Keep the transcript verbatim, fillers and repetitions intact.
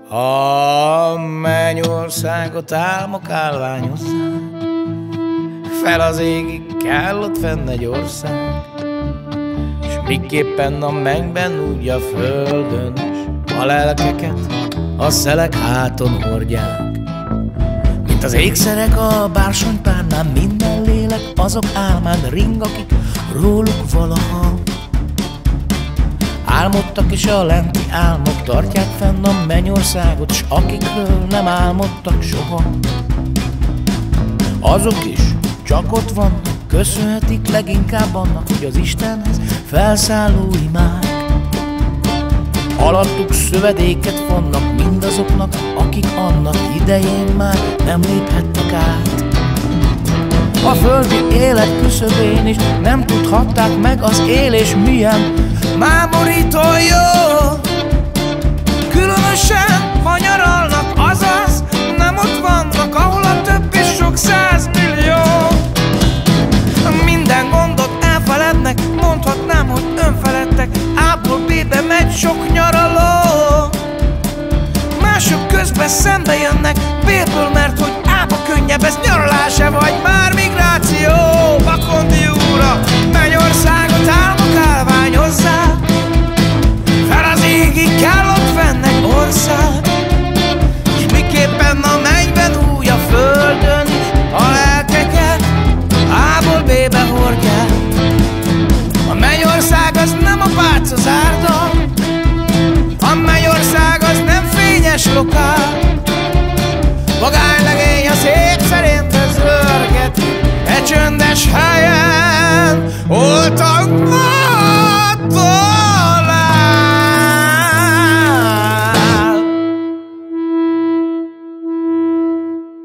A mennyországot álmok állványozzák, fel az égig kell ott fenn egy ország, s miképpen a mennyben úgy a földön is, a lelkeket a szelek háton hordják. Mint az ékszerek a bársonypárnán, minden lélek azok álmán ring, akik róluk valaha álmodtak, és a lenti álmok tartják fenn a mennyországot, s akikről nem álmodtak soha, azok is csak ott vannak, köszönhetik leginkább annak, hogy az Istenhez felszálló imák alattuk szövedéket vannak mindazoknak, akik annak idején már nem léphettek át. A földi élet küszöbén is nem tudhatták meg az élés milyen mámorító jó. Különösen, ha nyaralnak, azaz nem ott vannak, ahol a több és sok százmillió. Minden gondot elfelednek, mondhatnám, hogy önfeledtek, A-ból B-be megy sok nyaraló. Mások közben szembe jönnek B-ből, mert hogy A-ba könnyebb, ez nyaralás-e vagy már migráció? Bakondi úra, mennyországot álmok állványozzák, fel az égig kell ott fenn egy ország, és miképpen a mennyben úgy a földön is, a lelkeket A-ból B-be hordják. A mennyország az nem a pálca zárda, a mennyország az nem fényes lokál, vagánylegény a szép szerint ez örgeti, egy csöndes helyen oltak.